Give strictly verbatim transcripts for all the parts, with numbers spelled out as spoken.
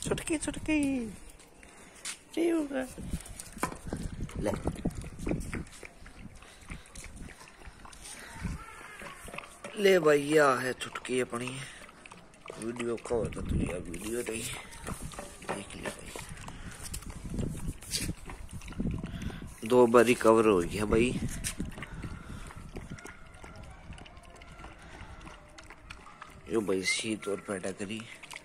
छुटकी छुटकी ले ले भैया है छुटकी अपनी। वीडियो का होता तो यार वीडियो रही देख लिया भाई। दो बार रिकवर हो गया भाई। यो भाई शीत और पैदा करी।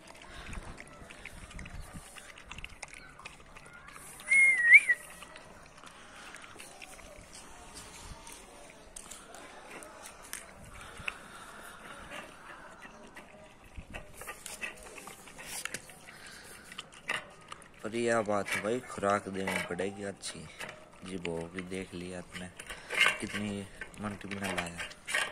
पर यह बात है भाई, खुराक देनी पड़ेगी अच्छी। जी वो भी देख लिया आपने कितनी मन की बिना लाया।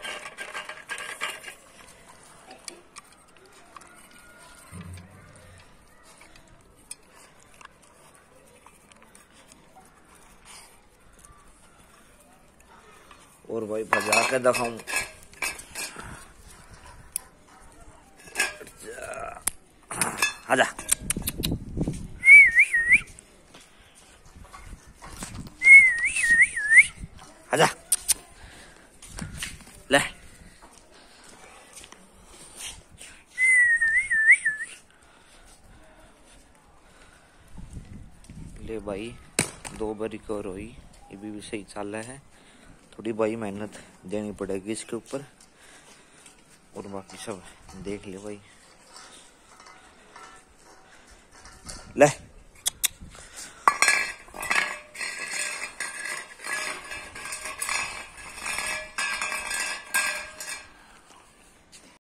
और भाई भजा के दिखाऊं। आजा आजा ले ले भाई। दो बार रिकवर हुई, ये भी, भी सही चल रहा है। थोड़ी भाई मेहनत देनी पड़ेगी इसके ऊपर। और बाकी सब देख ले भाई। ले